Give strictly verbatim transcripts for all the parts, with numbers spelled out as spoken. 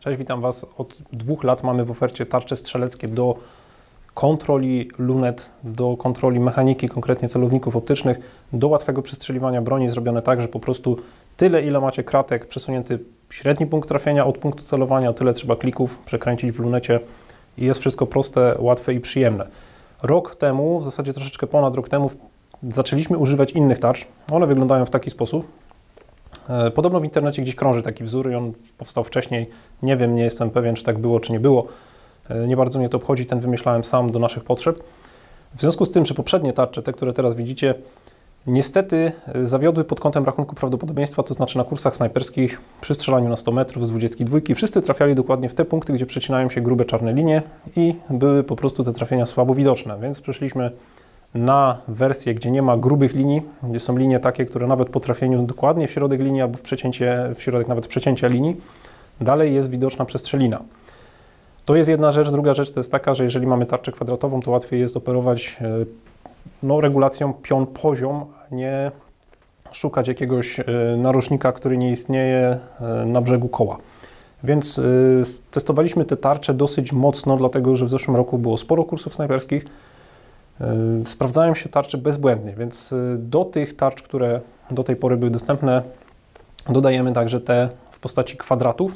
Cześć, witam Was. Od dwóch lat mamy w ofercie tarcze strzeleckie do kontroli lunet, do kontroli mechaniki, konkretnie celowników optycznych, do łatwego przestrzeliwania broni, zrobione tak, że po prostu tyle, ile macie kratek, przesunięty średni punkt trafienia od punktu celowania, tyle trzeba klików przekręcić w lunecie i jest wszystko proste, łatwe i przyjemne. Rok temu, w zasadzie troszeczkę ponad rok temu, zaczęliśmy używać innych tarcz. One wyglądają w taki sposób. Podobno w internecie gdzieś krąży taki wzór i on powstał wcześniej. Nie wiem, nie jestem pewien, czy tak było, czy nie było. Nie bardzo mnie to obchodzi, ten wymyślałem sam do naszych potrzeb. W związku z tym, że poprzednie tarcze, te, które teraz widzicie, niestety zawiodły pod kątem rachunku prawdopodobieństwa, to znaczy na kursach snajperskich przy strzelaniu na sto metrów z dwudziestki dwójki wszyscy trafiali dokładnie w te punkty, gdzie przecinają się grube czarne linie i były po prostu te trafienia słabo widoczne, więc przeszliśmy na wersję, gdzie nie ma grubych linii, gdzie są linie takie, które nawet po trafieniu dokładnie w środek linii albo w przecięcie, w środek nawet przecięcia linii, dalej jest widoczna przestrzelina. To jest jedna rzecz. Druga rzecz to jest taka, że jeżeli mamy tarczę kwadratową, to łatwiej jest operować no, regulacją pion poziom, a nie szukać jakiegoś narożnika, który nie istnieje na brzegu koła. Więc testowaliśmy te tarcze dosyć mocno, dlatego że w zeszłym roku było sporo kursów snajperskich. Sprawdzają się tarcze bezbłędnie, więc do tych tarcz, które do tej pory były dostępne, dodajemy także te w postaci kwadratów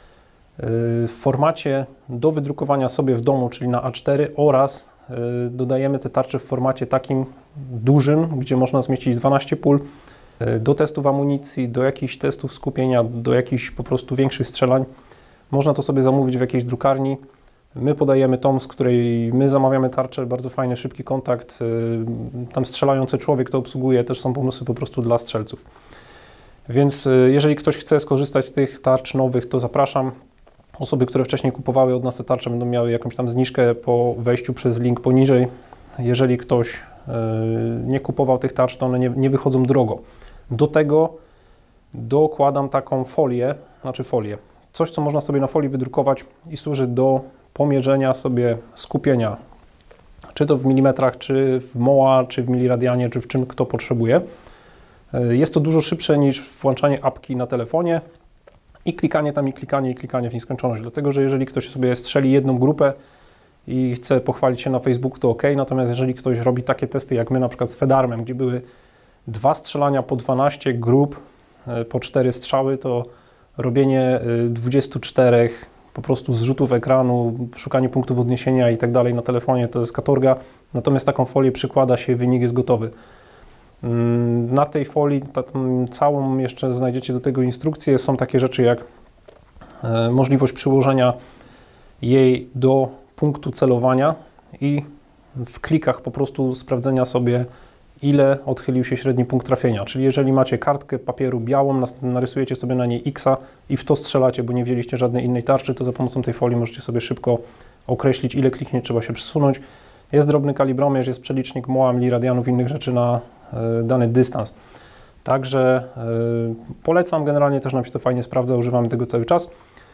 w formacie do wydrukowania sobie w domu, czyli na A cztery, oraz dodajemy te tarcze w formacie takim dużym, gdzie można zmieścić dwanaście pól do testów amunicji, do jakichś testów skupienia, do jakichś po prostu większych strzelań. Można to sobie zamówić w jakiejś drukarni. My podajemy tą, z której my zamawiamy tarczę, bardzo fajny, szybki kontakt. Tam strzelający człowiek to obsługuje, też są bonusy po prostu dla strzelców. Więc jeżeli ktoś chce skorzystać z tych tarcz nowych, to zapraszam. Osoby, które wcześniej kupowały od nas te tarcze, będą miały jakąś tam zniżkę po wejściu przez link poniżej. Jeżeli ktoś nie kupował tych tarcz, to one nie, nie wychodzą drogo. Do tego dokładam taką folię, znaczy folię, coś, co można sobie na folii wydrukować i służy do pomierzenia sobie skupienia, czy to w milimetrach, czy w moła, czy w miliradianie, czy w czym kto potrzebuje. Jest to dużo szybsze niż włączanie apki na telefonie i klikanie tam, i klikanie, i klikanie w nieskończoność. Dlatego, że jeżeli ktoś sobie strzeli jedną grupę i chce pochwalić się na Facebooku, to ok. Natomiast jeżeli ktoś robi takie testy jak my, na przykład z Fedarmem, gdzie były dwa strzelania po dwanaście grup, po cztery strzały, to robienie dwudziestu czterech po prostu zrzutów ekranu, szukanie punktów odniesienia i tak dalej na telefonie, to jest katorga. Natomiast taką folię przykłada się, wynik jest gotowy. Na tej folii taką całą jeszcze znajdziecie do tego instrukcję. Są takie rzeczy jak możliwość przyłożenia jej do punktu celowania i w klikach po prostu sprawdzenia sobie, ile odchylił się średni punkt trafienia. Czyli jeżeli macie kartkę papieru białą, narysujecie sobie na niej X i w to strzelacie, bo nie wzięliście żadnej innej tarczy, to za pomocą tej folii możecie sobie szybko określić, ile kliknięć trzeba się przesunąć. Jest drobny kalibromierz, jest przelicznik moła, miliradianów, innych rzeczy na y, dany dystans. Także y, polecam, generalnie też nam się to fajnie sprawdza, używamy tego cały czas.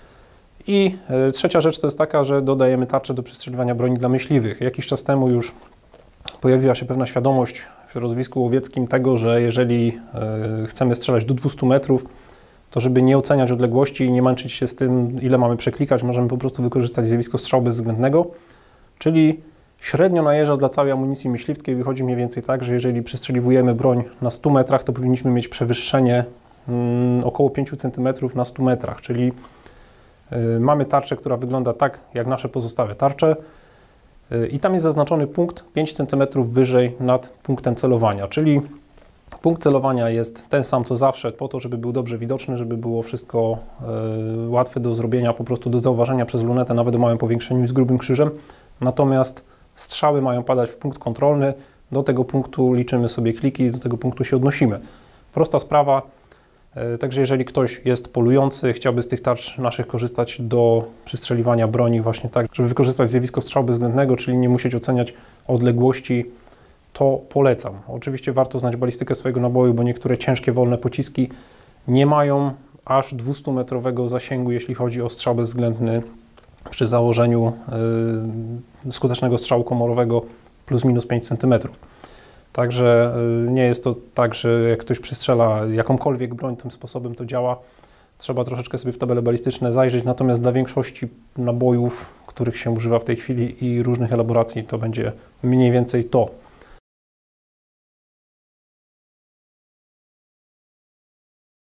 I y, trzecia rzecz to jest taka, że dodajemy tarczę do przestrzeliwania broni dla myśliwych. Jakiś czas temu już pojawiła się pewna świadomość w środowisku łowieckim tego, że jeżeli y, chcemy strzelać do dwustu metrów, to żeby nie oceniać odległości i nie męczyć się z tym, ile mamy przeklikać, możemy po prostu wykorzystać zjawisko strzału bezwzględnego, czyli średnio najeżdża dla całej amunicji myśliwskiej wychodzi mniej więcej tak, że jeżeli przestrzeliwujemy broń na stu metrach, to powinniśmy mieć przewyższenie mm, około pięciu centymetrów na stu metrach, czyli y, mamy tarczę, która wygląda tak jak nasze pozostałe tarcze y, i tam jest zaznaczony punkt pięć centymetrów wyżej nad punktem celowania, czyli punkt celowania jest ten sam co zawsze, po to, żeby był dobrze widoczny, żeby było wszystko y, łatwe do zrobienia, po prostu do zauważenia przez lunetę, nawet o małym powiększeniu z grubym krzyżem. Natomiast strzały mają padać w punkt kontrolny, do tego punktu liczymy sobie kliki, do tego punktu się odnosimy. Prosta sprawa, także jeżeli ktoś jest polujący, chciałby z tych tarcz naszych korzystać do przystrzeliwania broni właśnie tak, żeby wykorzystać zjawisko strzału bezwzględnego, czyli nie musieć oceniać odległości, to polecam. Oczywiście warto znać balistykę swojego naboju, bo niektóre ciężkie, wolne pociski nie mają aż dwustumetrowego zasięgu, jeśli chodzi o strzał bezwzględny przy założeniu y, skutecznego strzału komorowego plus minus pięć centymetrów. Także y, nie jest to tak, że jak ktoś przystrzela jakąkolwiek broń, tym sposobem to działa. trzeba troszeczkę sobie w tabele balistyczne zajrzeć, natomiast dla większości nabojów, których się używa w tej chwili i różnych elaboracji, to będzie mniej więcej to.